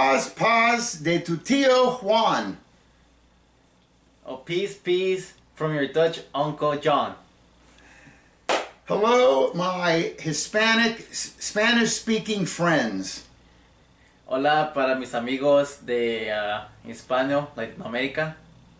Paz de tu tío Juan. Oh, peace from your Dutch Uncle John. Hello, my Spanish-speaking friends. Hola para mis amigos de Hispano, Latinoamérica.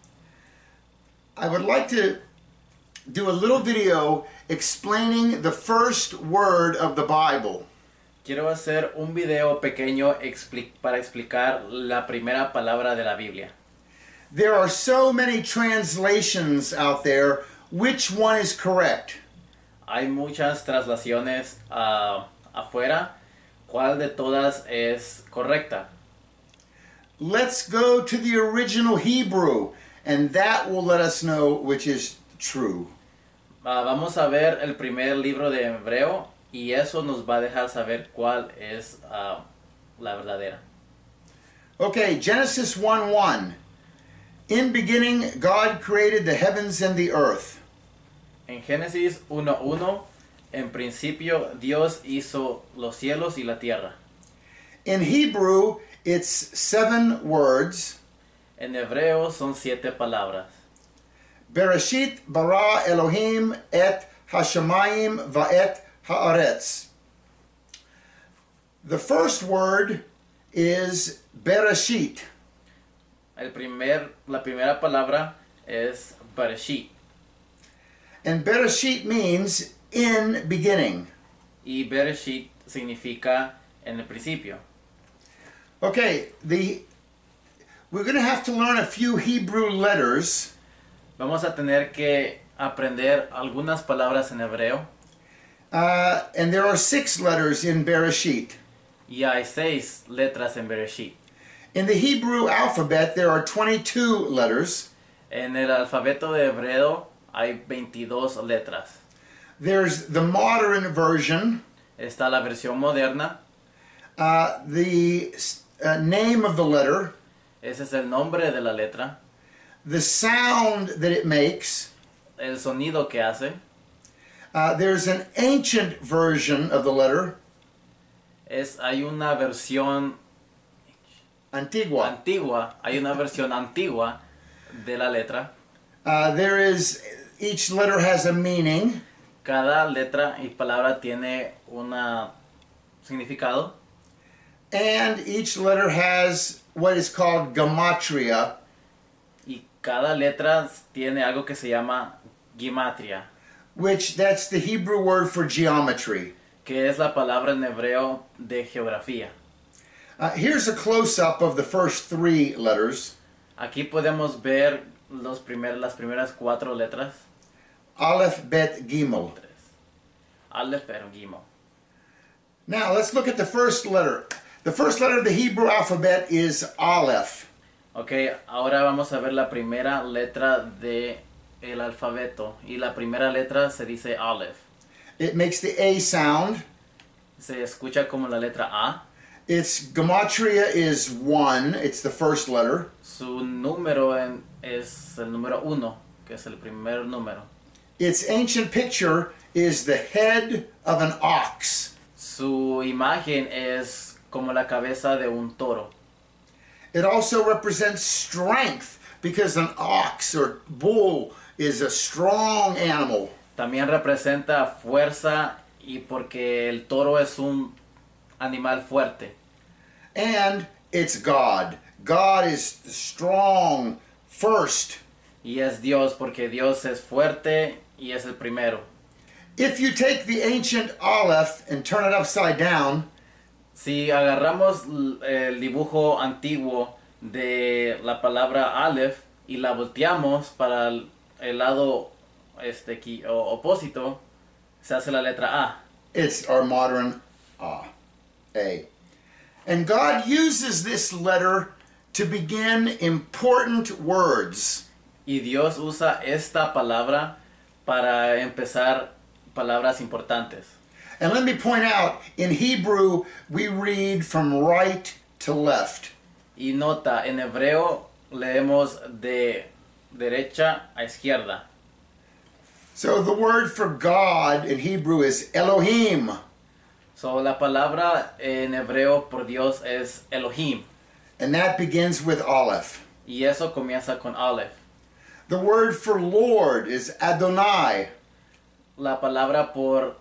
I would like to do a little video explaining the first word of the Bible. Quiero hacer un video pequeño para explicar la primera palabra de la Biblia. There are so many translations out there. Which one is correct? Hay muchas traslaciones afuera. ¿Cuál de todas es correcta? Let's go to the original Hebrew, and that will let us know which is true. Vamos a ver el primer libro de Hebreo y eso nos va a dejar saber cuál es la verdadera. Okay, Genesis 1:1. In beginning, God created the heavens and the earth. En Génesis 1:1, en principio Dios hizo los cielos y la tierra. In Hebrew, it's 7 words. En hebreo son 7 palabras. Bereshit bara Elohim et hashamayim va'et haaretz. The first word is Bereshit. La primera palabra es Bereshit. And Bereshit means in beginning. Y Bereshit significa en el principio. Okay, we're going to have to learn a few Hebrew letters. Vamos a tener que aprender algunas palabras en hebreo. And there are 6 letters in Bereshit. Y hay 6 letras en Bereshit. In the Hebrew alphabet, there are 22 letters. En el alfabeto de hebreo hay 22 letras. There's the modern version. Está la versión moderna. The name of the letter. Ese es el nombre de la letra. The sound that it makes. El sonido que hace. There's an ancient version of the letter. Hay una versión Antigua. Hay una versión antigua de la letra. Each letter has a meaning. Cada letra y palabra tiene un significado. And each letter has what is called gematria. Y cada letra tiene algo que se llama gematria. That's the Hebrew word for geometry. Que es la palabra en hebreo de geografía. Here's a close-up of the first 3 letters. Aquí podemos ver las primeras 4 letras. Aleph, Bet, Gimel. Aleph, Bet, Gimel. Now let's look at the first letter. The first letter of the Hebrew alphabet is Aleph. Okay, ahora vamos a ver la primera letra de el alfabeto. Y la primera letra se dice Aleph. It makes the A sound. Se escucha como la letra A. Its gematria is 1. It's the first letter. Su número es el número 1, que es el primer número. Its ancient picture is the head of an ox. Su imagen es como la cabeza de un toro. It also represents strength because an ox or bull is a strong animal. También representa fuerza y porque el toro es un animal fuerte. And it's God. God is strong first. Y es Dios porque Dios es fuerte y es el primero. If you take the ancient Aleph and turn it upside down, si agarramos el dibujo antiguo de la palabra Aleph y la volteamos para el lado opósito, se hace la letra A. It's our modern A. And God uses this letter to begin important words. Y Dios usa esta palabra para empezar palabras importantes. And let me point out, in Hebrew, we read from right to left. Y nota, en hebreo leemos de derecha a izquierda. So the word for God in Hebrew is Elohim. So la palabra en hebreo por Dios es Elohim. and that begins with Aleph. Y eso comienza con Aleph. The word for Lord is Adonai, La palabra por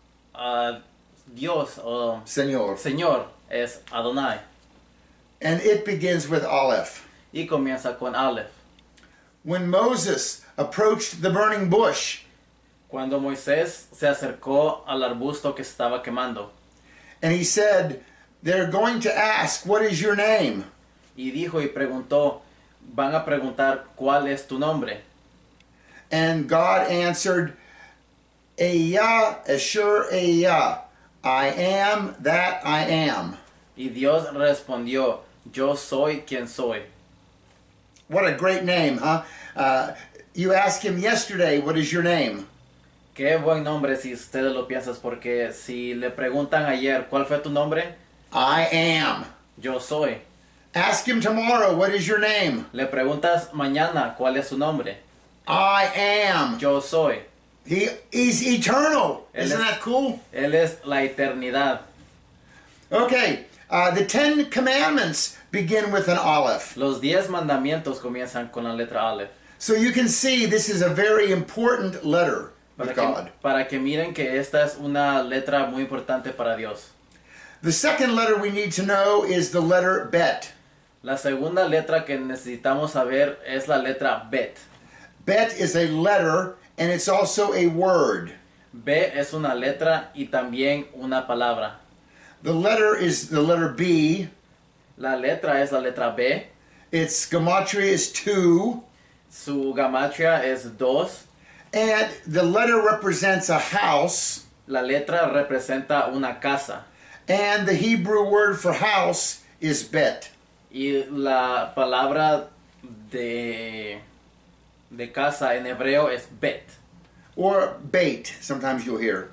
Dios o Señor, Señor es Adonai. and it begins with Aleph. Y comienza con Aleph. When Moses approached the burning bush, Cuando Moisés se acercó al arbusto que estaba quemando and he said, they're going to ask, what is your name? y dijo y preguntó, van a preguntar cuál es tu nombre. And God answered, Eya Asher Eya, I am that I am. Y Dios respondió, yo soy quien soy. What a great name, huh? You asked him yesterday, what is your name? Qué buen nombre si ustedes lo piensan, porque si le preguntan ayer, ¿cuál fue tu nombre? I am. Yo soy. Ask him tomorrow, what is your name? Le preguntas mañana, ¿cuál es su nombre? I am. Yo soy. He's eternal. Él Isn't es- that cool? Él es la eternidad. Okay, the 10 Commandments begin with an Aleph. Los 10 mandamientos comienzan con la letra Aleph. So you can see this is a very important letter with God. Para que miren que esta es una letra muy importante para Dios. The second letter we need to know is the letter Bet. La segunda letra que necesitamos saber es la letra Bet. Bet is a letter and it's also a word. B es una letra y también una palabra. The letter is the letter B. La letra es la letra B. Its gematria is 2. Su gematria es 2. And the letter represents a house. La letra representa una casa. And the Hebrew word for house is Bet. Y la palabra de casa en hebreo es Bet. Or Beit, sometimes you'll hear.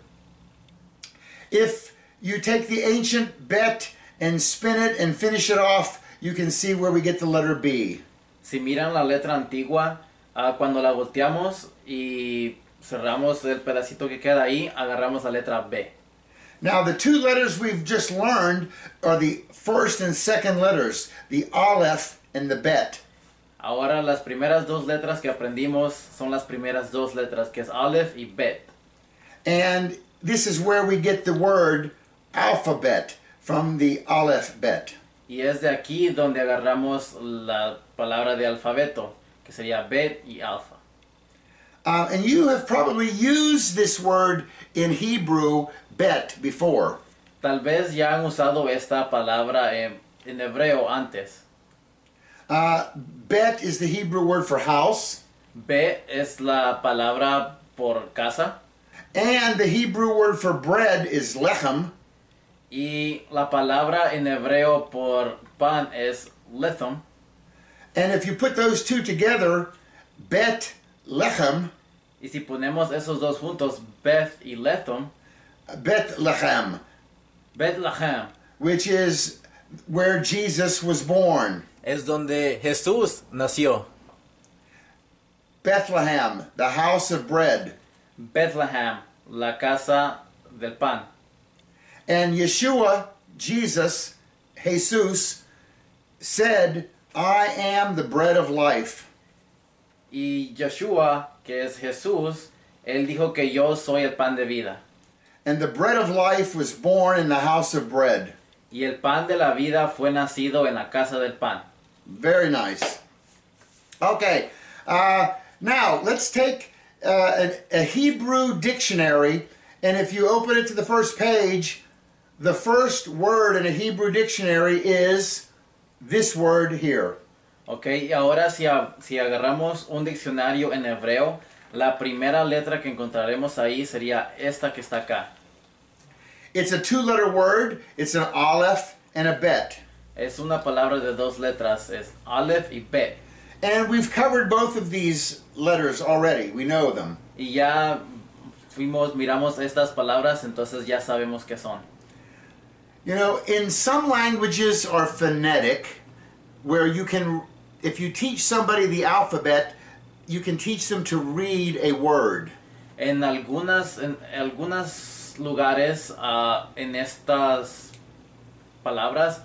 If you take the ancient Bet and spin it and finish it off, you can see where we get the letter B. Si miran la letra antigua, cuando la volteamos y cerramos el pedacito que queda ahí, agarramos la letra B. Now, the two letters we've just learned are the first and second letters, the Aleph and the Bet. Ahora las primeras dos letras que aprendimos son las primeras dos letras, que es Aleph y Bet. And this is where we get the word alphabet from the Aleph Bet. Y es de aquí donde agarramos la palabra de alfabeto, que sería Bet y Alfa. And you have probably used this word in Hebrew, Bet, before. Tal vez ya han usado esta palabra en hebreo antes. Bet is the Hebrew word for house. Bet es la palabra por casa. And the Hebrew word for bread is lechem. Y la palabra en hebreo por pan es lethom. And if you put those two together, Bet lechem, Y si ponemos esos dos juntos, Beth y Lethom, Bethlehem, Bethlehem, which is where Jesus was born. es donde Jesús nació. Bethlehem, the house of bread. Bethlehem, la casa del pan. And Yeshua, Jesus, Jesus, said, I am the bread of life. Y Yeshua, que es Jesús, él dijo que yo soy el pan de vida. And the bread of life was born in the house of bread. Y el pan de la vida fue nacido en la casa del pan. Very nice. Okay, now let's take a Hebrew dictionary, and if you open it to the first page, the first word in a Hebrew dictionary is this word here. Ok, y ahora si agarramos un diccionario en hebreo, la primera letra que encontraremos ahí sería esta que está acá. It's a two-letter word. It's an aleph and a bet. Es una palabra de dos letras, es Aleph y Bet. And we've covered both of these letters already. We know them. Y ya miramos estas palabras, entonces ya sabemos qué son. You know, in some languages are phonetic, where you can, if you teach somebody the alphabet, you can teach them to read a word. En algunos lugares, en estas palabras,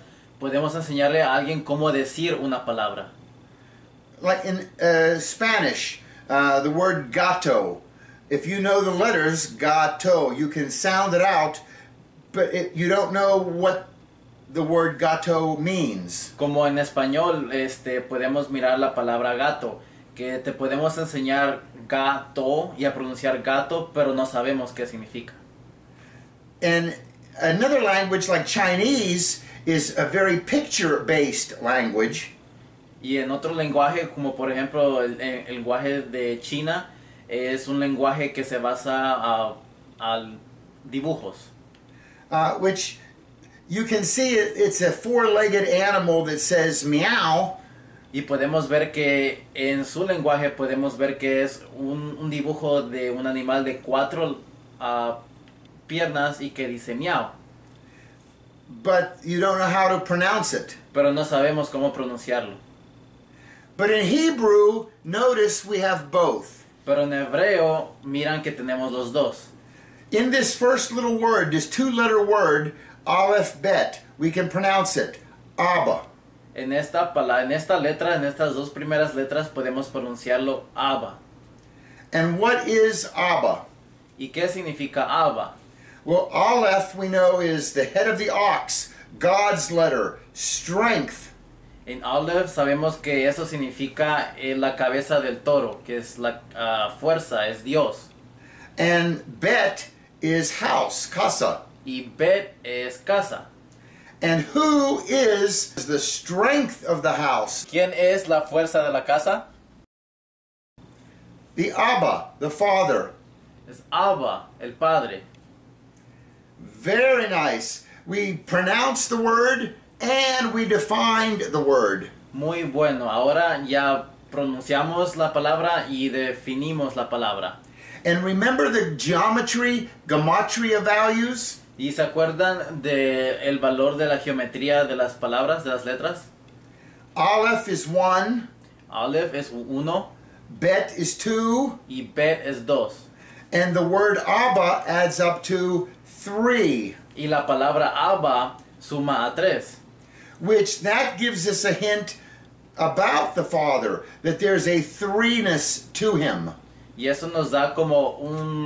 podemos enseñarle a alguien cómo decir una palabra. Like in Spanish, the word gato. If you know the letters, gato, you can sound it out, but you don't know what the word gato means. Como en español, podemos mirar la palabra gato, que te podemos enseñar gato y a pronunciar gato, pero no sabemos qué significa. And another language like Chinese is a very picture-based language. Y en otro lenguaje, como por ejemplo el lenguaje de China, es un lenguaje que se basa a dibujos. Which you can see it's a four-legged animal that says meow. Y podemos ver que en su lenguaje podemos ver que es un dibujo de un animal de 4 piernas y que dice miau. But you don't know how to pronounce it. Pero no sabemos cómo pronunciarlo. But in Hebrew, notice we have both. Pero en hebreo miran que tenemos los dos. In this first little word, this two-letter word, Aleph Bet, we can pronounce it, Abba. En esta letra, en estas dos primeras letras podemos pronunciarlo Abba. And what is Abba? ¿Y qué significa Abba? Well, Aleph we know is the head of the ox, God's letter, strength. En Aleph sabemos que eso significa la cabeza del toro, que es la fuerza, es Dios. And Bet is house, casa. Y Bet es casa. And who is the strength of the house? ¿Quién es la fuerza de la casa? The Abba, the father. Es Abba, el padre. Very nice. We pronounced the word and we defined the word. Muy bueno. Ahora ya pronunciamos la palabra y definimos la palabra. And remember the gematria values? ¿Y se acuerdan del valor de la geometría de las palabras, de las letras? Aleph is 1. Aleph es 1. Bet is 2. Y Bet es 2. And the word Abba adds up to 3. Y la palabra Abba suma a 3. Which that gives us a hint about the Father, that there's a threeness to him. Y eso nos da como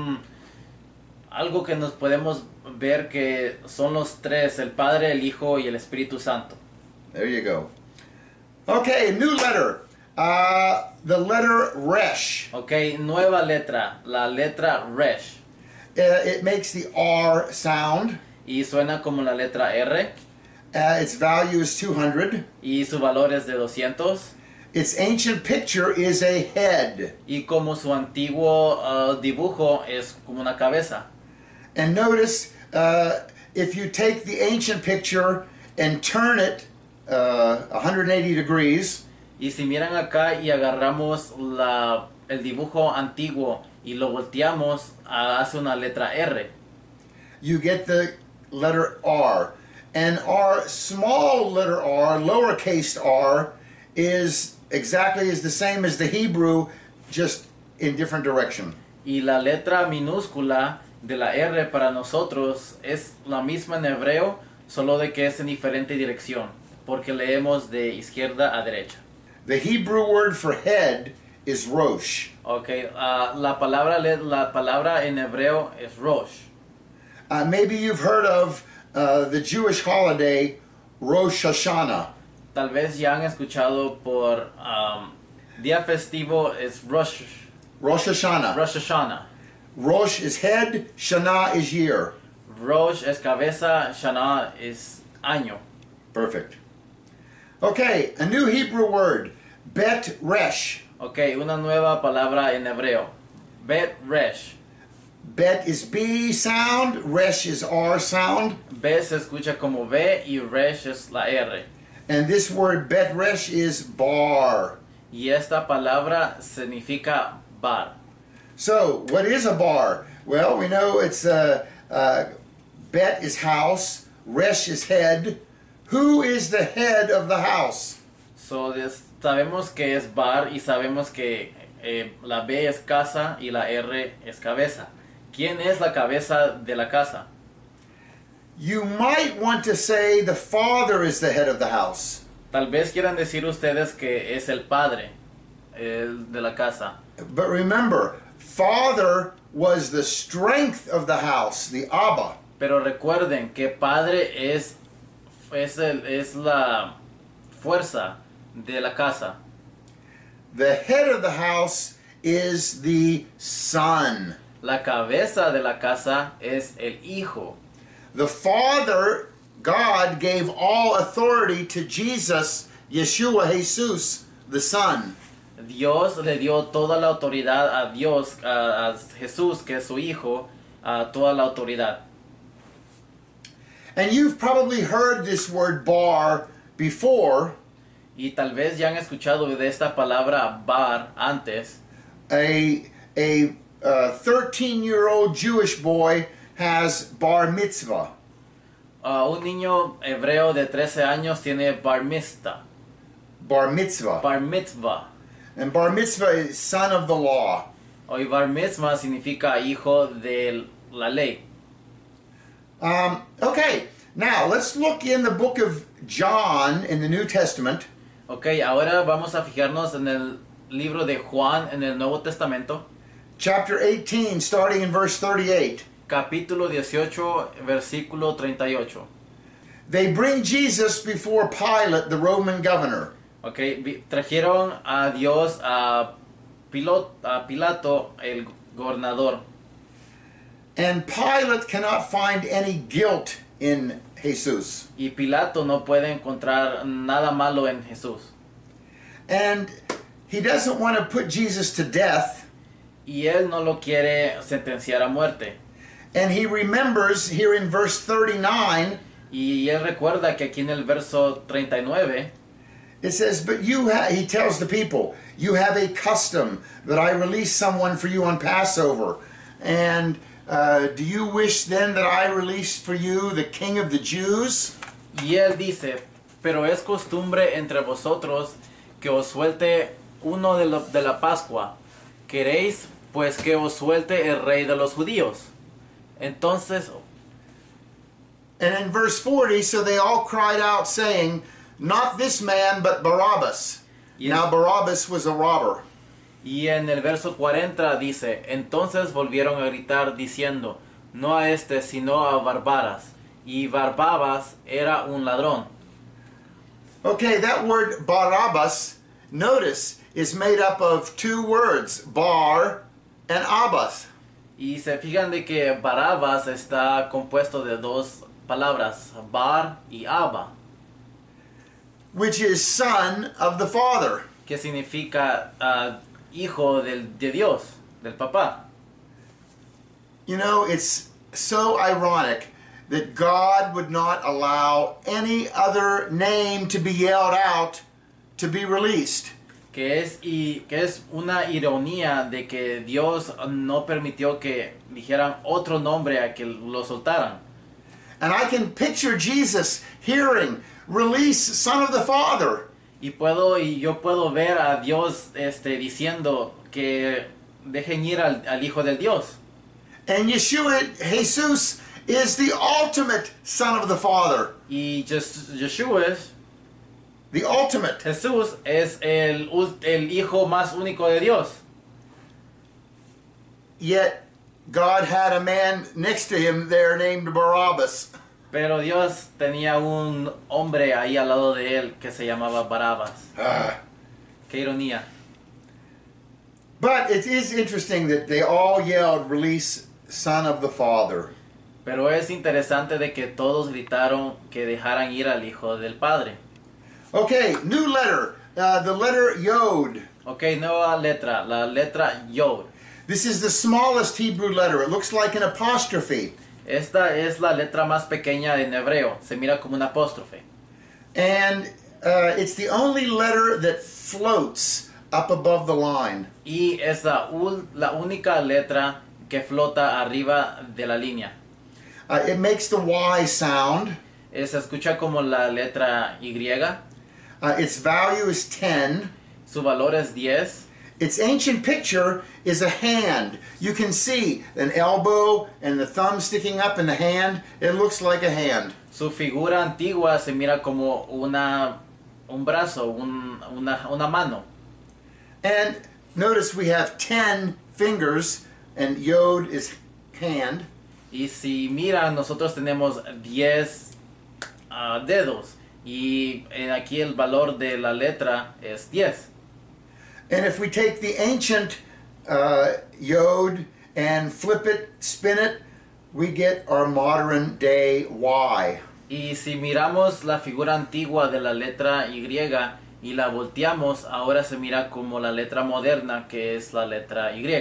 algo que nos podemos ver que son los tres, el Padre, el Hijo y el Espíritu Santo. There you go. Okay, new letter. The letter Resh. Ok, nueva letra, la letra Resh. It makes the R sound. Y suena como la letra R. Its value is 200. Y su valor es de 200. Its ancient picture is a head. Y como su antiguo dibujo es como una cabeza. And notice, if you take the ancient picture and turn it 180 degrees, y si miran acá y agarramos el dibujo antiguo y lo volteamos, hace una letra R. you get the letter R. And R, small letter R, lowercase r, is exactly as the same as the Hebrew, just in different direction. Y la letra minúscula de la R para nosotros es la misma en hebreo, solo de que es en diferente dirección, porque leemos de izquierda a derecha. The Hebrew word for head is Rosh. Okay, la palabra en hebreo es Rosh. Maybe you've heard of the Jewish holiday Rosh Hashanah. Tal vez ya han escuchado por día festivo es Rosh Hashanah. Rosh is head, Shana is year. Rosh es cabeza, Shana es año. Perfect. Okay, a new Hebrew word, Bet Resh. Okay, una nueva palabra en hebreo. Bet Resh. Bet is B sound, Resh is R sound. B se escucha como B y Resh es la R. And this word Bet Resh is bar. Y esta palabra significa bar. So, what is a bar? Well, we know it's Bet is house, Resh is head. Who is the head of the house? So, sabemos que es bar y sabemos que la B es casa y la R es cabeza. ¿Quién es la cabeza de la casa? You might want to say the father is the head of the house. Tal vez quieran decir ustedes que es el padre de la casa. But remember, father was the strength of the house, the Abba. Pero recuerden que padre es la fuerza de la casa. The head of the house is the son. La cabeza de la casa es el hijo. The Father, God, gave all authority to Jesus, Yeshua, Jesus, the Son. Dios le dio toda la autoridad a Dios, a Jesús, que es su hijo, toda la autoridad. And you've probably heard this word bar before. Y tal vez ya han escuchado de esta palabra bar antes. A 13-year-old Jewish boy has bar mitzvah. Un niño hebreo de 13 años tiene bar mitzvah. Bar mitzvah. Bar mitzvah. And bar mitzvah is son of the law. Hoy bar mitzvah significa hijo de la ley. Okay, now let's look in the book of John in the New Testament. Ok, ahora vamos a fijarnos en el libro de Juan en el Nuevo Testamento. Chapter 18, starting in verse 38. Capítulo 18, versículo 38. They bring Jesus before Pilate, the Roman governor. Ok, trajeron a Dios a Pilato, el gobernador. And Pilate cannot find any guilt in Jesus. Y Pilato no puede encontrar nada malo en Jesús. And he doesn't want to put Jesus to death. Y él no lo quiere sentenciar a muerte. And he remembers here in verse 39, Y él recuerda que aquí en el verso 39, it says, but he tells the people, you have a custom that I release someone for you on Passover. And do you wish then that I release for you the King of the Jews? y él dice, pero es costumbre entre vosotros que os suelte uno de la Pascua. ¿Queréis pues que os suelte el rey de los judíos? Entonces, And in verse 40, so they all cried out saying, not this man, but Barabbas. Y Now Barabbas was a robber. y en el verso 40 dice, entonces volvieron a gritar diciendo, no a este, sino a Barbaras. Y Barbabas era un ladrón. Okay, that word Barabbas, notice, is made up of two words, bar and abbas. Y se fijan de que Barabas está compuesto de dos palabras, Bar y Abba, Which is son of the Father. que significa hijo de Dios, del papá. You know, it's so ironic that God would not allow any other name to be yelled out to be released. Que es una ironía de que Dios no permitió que dijeran otro nombre a que lo soltaran. And I can picture Jesus hearing, release son of the Father. Y yo puedo ver a Dios diciendo que dejen ir al hijo del Dios. And Yeshua, Jesus, is the ultimate son of the Father. Y Yeshua, The ultimate. Jesús es el hijo más único de Dios. Yet God had a man next to him there named Barabbas. Pero Dios tenía un hombre ahí al lado de él que se llamaba Barabas. Qué ironía. But it is interesting that they all yelled, release son of the Father. Pero es interesante de que todos gritaron que dejaran ir al hijo del Padre. Okay, new letter. The letter Yod. Ok, nueva letra, la letra Yod. This is the smallest Hebrew letter. It looks like an apostrophe. Esta es la letra más pequeña en hebreo. Se mira como un apóstrofe. And it's the only letter that floats up above the line. Y es la única letra que flota arriba de la línea. It makes the Y sound. Se escucha como la letra Y. Its value is 10. Su valor es 10. Its ancient picture is a hand. You can see an elbow and the thumb sticking up in the hand. It looks like a hand. Su figura antigua se mira como un brazo, una mano. And notice we have 10 fingers, and Yod is hand. Y si miran, nosotros tenemos 10 dedos. Y aquí el valor de la letra es 10. And if we take the ancient Yod and flip it, spin it, we get our modern day Y. Y si miramos la figura antigua de la letra Y y la volteamos, ahora se mira como la letra moderna, que es la letra Y.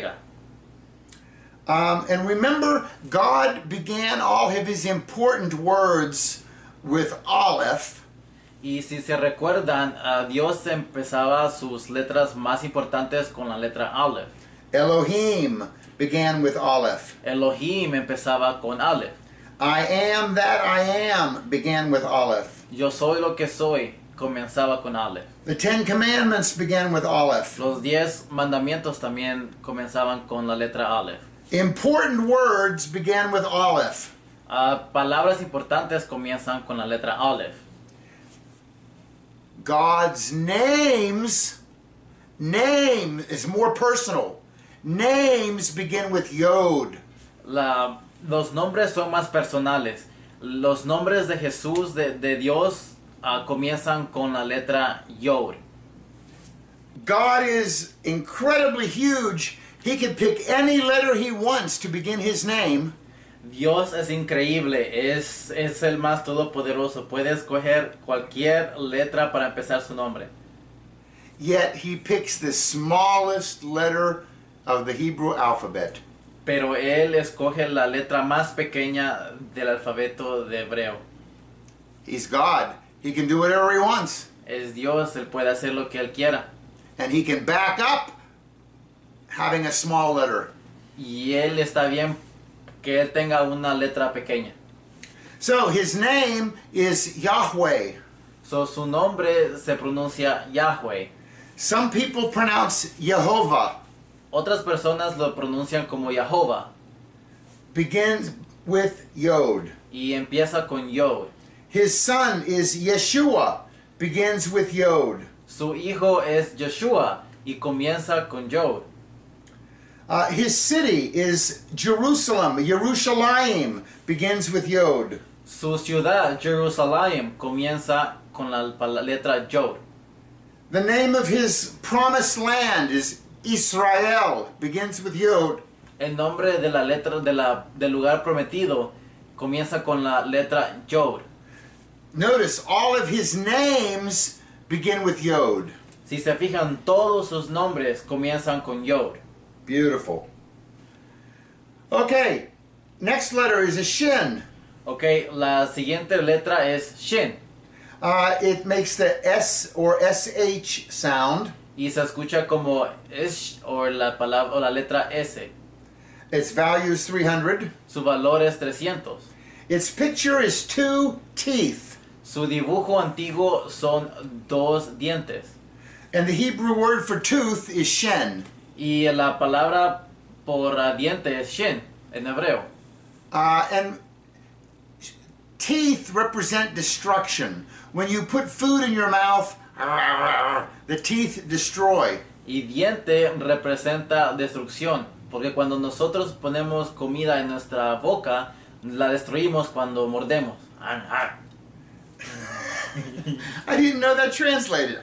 And remember, God began all of his important words with Aleph. Y si se recuerdan, Dios empezaba sus letras más importantes con la letra Aleph. Elohim began with Aleph. Elohim empezaba con Aleph. I am that I am began with Aleph. Yo soy lo que soy comenzaba con Aleph. The 10 Commandments began with Aleph. Los 10 mandamientos también comenzaban con la letra Aleph. Important words began with Aleph. Palabras importantes comienzan con la letra Aleph. God's names, name is more personal. Names begin with Yod. Los nombres son más personales. Los nombres de Jesús, de Dios, comienzan con la letra Yod. God is incredibly huge. He can pick any letter he wants to begin his name. Dios es increíble, es el más todopoderoso. Puede escoger cualquier letra para empezar su nombre. Yet he picks the smallest letter of the Hebrew alphabet. Pero Él escoge la letra más pequeña del alfabeto de hebreo. He's God. He can do whatever he wants. Es Dios, Él puede hacer lo que Él quiera. And he can back up having a small letter. Y Él está bien que Él tenga una letra pequeña. So his name is Yahweh. So, su nombre se pronuncia Yahweh. Some people pronounce Yehovah. Otras personas lo pronuncian como Jehová. Begins with Yod. Y empieza con Yod. His son is Yeshua. Begins with Yod. Su hijo es Yeshua y comienza con Yod. His city is Jerusalem. Yerushalayim begins with Yod. Su ciudad, Jerusalén, comienza con la letra Yod. The name of his promised land is Israel. Begins with Yod. El nombre de la letra del lugar prometido comienza con la letra Yod. Notice all of his names begin with Yod. Si se fijan, todos sus nombres comienzan con Yod. Beautiful. Okay, next letter is a shin. Ok, la siguiente letra es Shin. It makes the S or SH sound. Y se escucha como Ish o la letra S. Its value is 300. Su valor es 300. Its picture is 2 teeth. Su dibujo antiguo son 2 dientes. And the Hebrew word for tooth is shen. Y la palabra por diente es Shin en hebreo. And teeth represent destruction. When you put food in your mouth, the teeth destroy. Y diente representa destrucción, porque cuando nosotros ponemos comida en nuestra boca, la destruimos cuando mordemos. I didn't know that translated.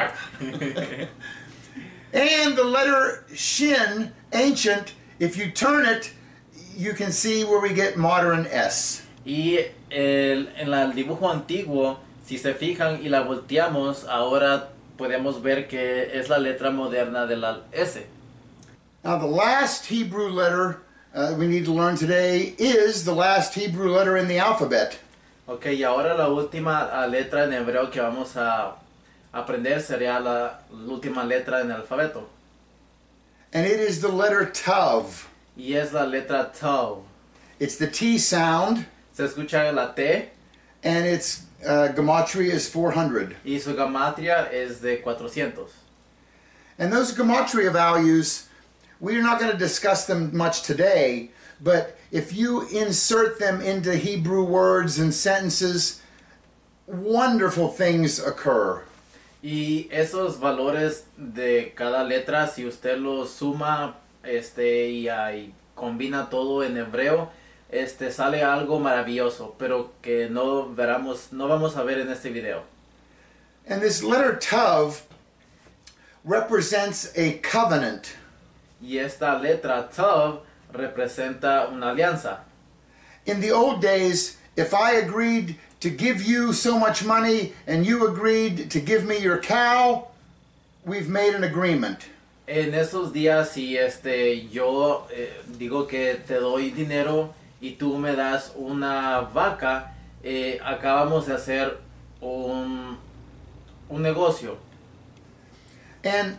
And the letter shin, ancient, if you turn it, you can see where we get modern S. Y en el dibujo antiguo, si se fijan y la volteamos, ahora podemos ver que es la letra moderna de la S. Now the last Hebrew letter we need to learn today is the last Hebrew letter in the alphabet. Ok, y ahora la última letra en hebreo que vamos a aprender sería la última letra en el alfabeto. And it is the letter Tav. Y es la letra Tav. It's the T sound, Se escucha la T and its gematria is 400. y su gematria es de 400. And those gematria values, we're not going to discuss them much today, but if you insert them into Hebrew words and sentences, wonderful things occur. Y esos valores de cada letra, si usted los suma y combina todo en hebreo, sale algo maravilloso, pero que no vamos a ver en este video. And this letter Tav represents a covenant. Y esta letra Tav representa una alianza. In the old days, if I agreed to give you so much money and you agreed to give me your cow, we've made an agreement. En esos días, si yo digo que te doy dinero y tú me das una vaca, acabamos de hacer un negocio. And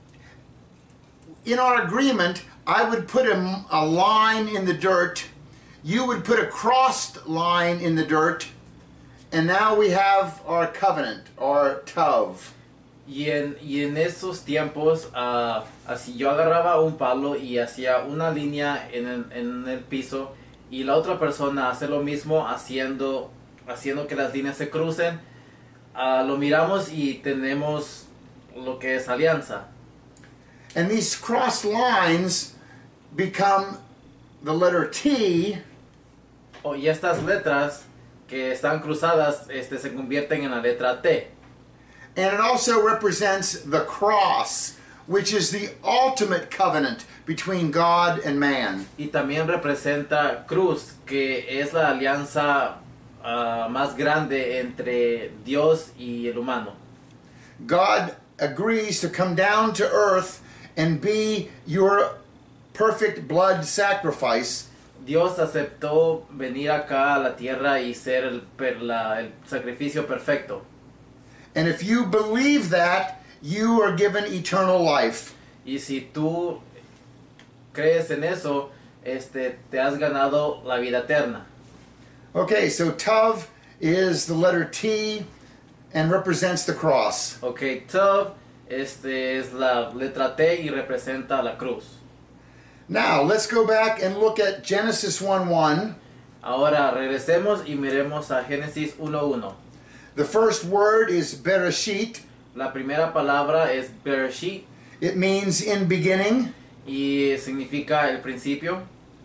in our agreement, I would put a line in the dirt, you would put a crossed line in the dirt, and now we have our covenant, our Tav. Y en esos tiempos, así yo agarraba un palo y hacía una línea en el piso, y la otra persona hace lo mismo, haciendo que las líneas se crucen. Lo miramos y tenemos lo que es alianza. And these crossed lines become the letter T, Y estas letras que están cruzadas se convierten en la letra T. and it also represents the cross, which is the ultimate covenant between God and man. Y también representa cruz, que es la alianza más grande entre Dios y el humano. God agrees to come down to earth and be your perfect blood sacrifice, Dios aceptó venir acá a la tierra y ser el sacrificio perfecto. and if you believe that, you are given eternal life. Y si tú crees en eso, te has ganado la vida eterna. Okay, so Tav is the letter T and represents the cross. Ok, Tav, es la letra T y representa la cruz. Now, let's go back and look at Genesis 1:1. Ahora regresemos y miremos a Génesis 1:1. The first word is Bereshit. La primera palabra es Bereshit It means in beginning. y significa el principio.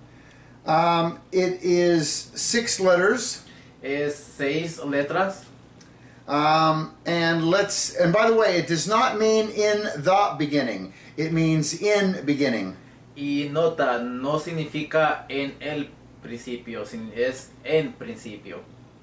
It is 6 letters. Es 6 letras. And by the way, it does not mean in the beginning. It means in beginning. Y nota, no significa en el principio, es en principio.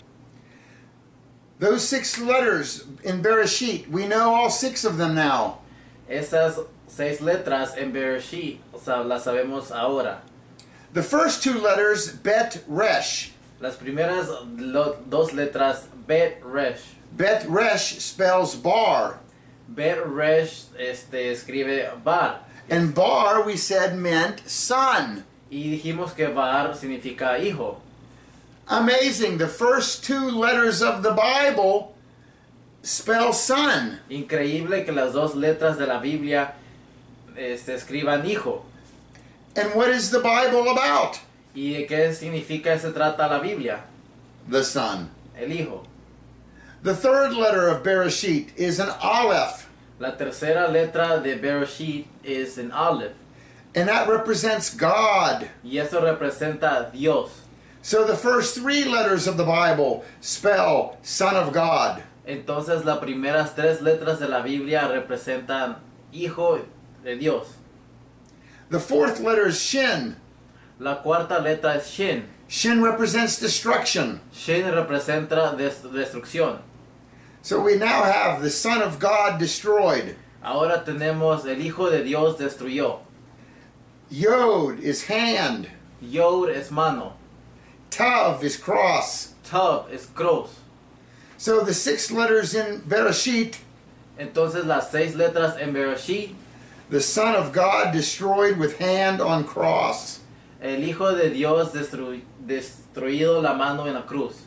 Those 6 letters in Bereshit, we know all 6 of them now. Esas 6 letras en Bereshit, las sabemos ahora. The first 2 letters, Bet Resh. Las primeras 2 letras, Bet Resh. Bet Resh spells bar. Bet Resh escribe Bar. And bar, we said, meant son. Y dijimos que Bar significa hijo. Amazing. The first 2 letters of the Bible spell son. Increíble que las 2 letras de la Biblia escriban hijo. And what is the Bible about? ¿Y de qué significa se trata la Biblia? The son. El hijo. The third letter of Bereshit is an Aleph. La tercera letra de Bereshit es en Aleph. And that represents God. Y eso representa a Dios. So the first 3 letters of the Bible spell Son of God. Entonces las primeras 3 letras de la Biblia representan hijo de Dios. The fourth letter is Shin. La cuarta letra es Shin. Shin represents destruction. Shin representa destrucción. So we now have the Son of God destroyed. Ahora tenemos el hijo de Dios destruyó. Yod is hand. Yod es mano. Tav is cross. Tav es cruz. So the 6 letters in Bereshit, Entonces las 6 letras en Bereshit, the Son of God destroyed with hand on cross. el hijo de Dios destruido la mano en la cruz.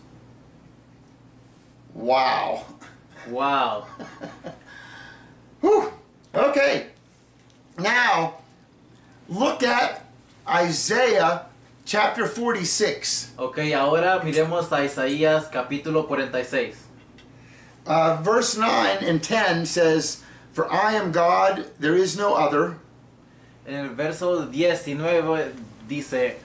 Wow. Wow. Whew. Okay. look at Isaiah chapter 46. Ok, ahora miremos a Isaías capítulo 46. Verse 9 and 10 says, "For I am God, there is no other. En el verso 19 dice,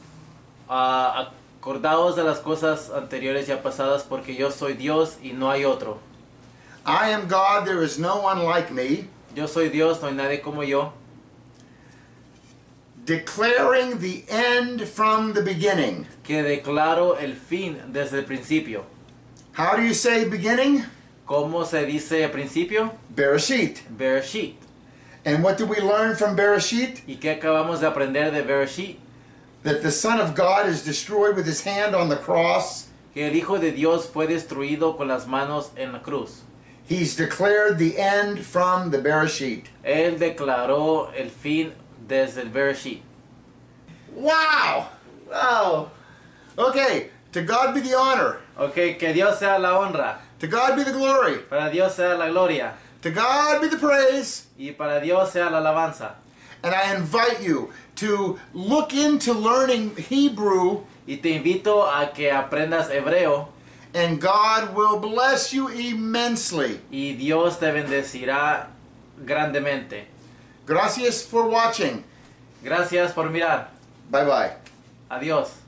acordaos de las cosas anteriores ya pasadas porque yo soy Dios y no hay otro. I am God, there is no one like me, Yo soy Dios, no hay nadie como yo, declaring the end from the beginning." que declaro el fin desde el principio. How do you say beginning? ¿Cómo se dice principio? Bereshit. Bereshit. And what do we learn from Bereshit? ¿Y qué acabamos de aprender de Bereshit? That the Son of God is destroyed with his hand on the cross. Que el Hijo de Dios fue destruido con las manos en la cruz. He's declared the end from the Bereshit. Él declaró el fin desde el Bereshit. Wow! ¡Wow! Okay, to God be the honor. Ok, que Dios sea la honra. To God be the glory. Para Dios sea la gloria. To God be the praise. Y para Dios sea la alabanza. And I invite you to look into learning Hebrew, Y te invito a que aprendas hebreo and God will bless you immensely. y Dios te bendecirá grandemente. Gracias for watching. Gracias por mirar. Bye-bye. Adiós.